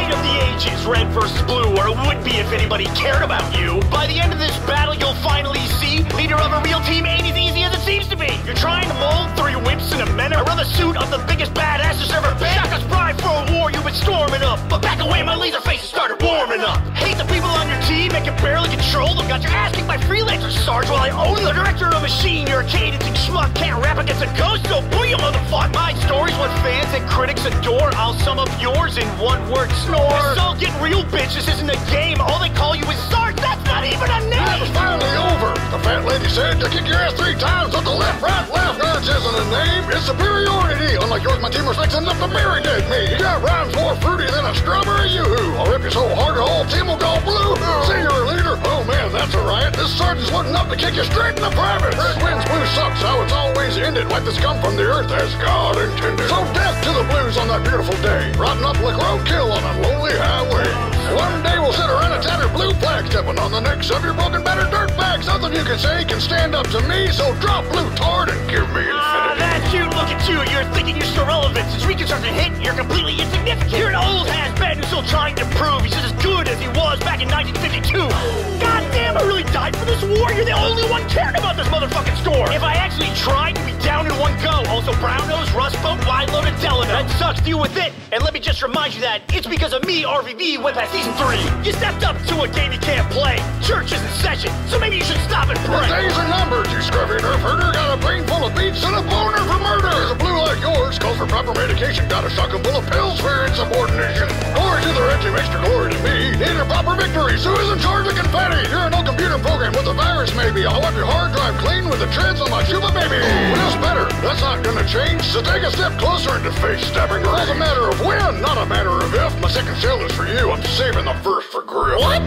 fight of the ages, red versus blue, or it would be if anybody cared about you. By the end of this battle, you'll finally see leader of a real team ain't as easy as it seems to be. You're trying to mold 3 wimps and a men. I run the suit of the biggest badass there's ever been. Shaka's pride for a war you've been storming up, but back away my laser face started warming up. Hate the people on your team and can barely control them. Got your ass kicked by freelancer Sarge while I own the director of a machine. You're a cadencing schmuck, can't rap against a ghost, so boo you motherfucker. My story's what fans and critics adore. I'll sum up yours in one word: snore. It's all getting real, bitch. This isn't a game. All they call you is Sarge. That's not even a name. That was finally over. The fat lady said to kick your ass 3 times with the left, right, left. Hers isn't a name, it's superiority. Unlike yours, my team respects enough to bury dead me. You got rhymes more fruity than a strawberry yoo-hoo. I'll rip you so hard your whole team will go blue. Senior leader, oh man, that's a riot. This sergeant's loading up to kick you straight in the privates. Red wins, blue sucks, how it's always ended. Wipe the scum from the earth as God intended. So death to the blues on that beautiful day, rotting up like roadkill on a lonely highway. One day we'll sit around a tattered blue flag, stepping on the necks of your broken, battered dirt bags. Nothing you can say can stand up to me, so drop blue tard and give me infinity. That's cute, look at you. You're thinking you're still relevant. Since Reconstruction hit, you're completely insignificant. You're an old has-been who's still trying to prove he's just as good as he was back in 1952. God damn, I really died for this war. You're the only one caring about this motherfucking score. If I actually tried, you'd be down in one go. Also, brown nose, rust boat, wide loaded Delano. That sucks, deal with it. And let me just remind you that it's because of me, RvB, went past season 3. You stepped up to a game you can't play. Church is in session, so maybe you should stop and pray. The days are numbered, you scruffy nerf herder. Got a brain full of beats and a boner for murder. There's a blue like yours, calls for proper medication. Got a shotgun full of pills for insubordination. Glory to the regime, extra glory to me. Need a proper victory, so who's in charge of confetti? You're an old computer program with a virus maybe. I'll wipe your hard drive clean with the treads on my Cuba baby. Well, that's better, that's not gonna change. So take a step closer into face stabbing. It's a matter of when, not a matter of if. My second shell is for you, I'm saving the first for Griff. What?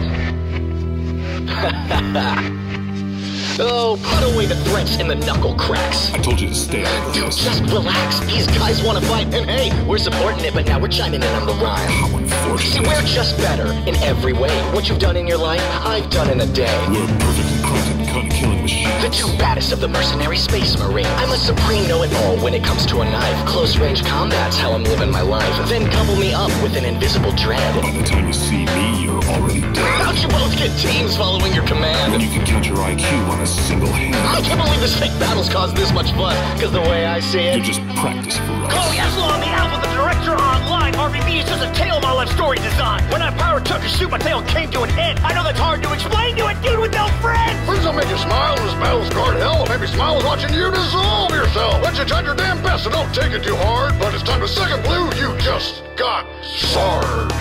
Oh, put away the threats and the knuckle cracks. I told you to stay out of Dude, this. just relax. These guys want to fight, and hey, we're supporting it, but now we're chiming in on the rhyme. How See, unfortunate. we're just better in every way. What you've done in your life, I've done in a day. We're perfectly crafted gun-killing machines. The 2 baddest of the mercenary space marines. I'm a supreme know-it-all when it comes to a knife. Close-range combat's how I'm living my life. Then couple me up with an invisible dread. By the time you see me, you're already dead. How'd you both get teams following your command? When you can count your IQ on a single hand. I can't believe this fake battle's caused this much fuss, because the way I see it... You just practice for us. Call Yesla on the Alpha, the director online. RvB is just a tale of my life story design. When I power took a shoot, my tale came to an end. I know that's hard to explain to a dude with no friends. Friends will make you smile in this battle scarred hell. Maybe smile is watching you dissolve yourself. But you tried your damn best, so don't take it too hard. But it's time to second blue, you just got Sarge.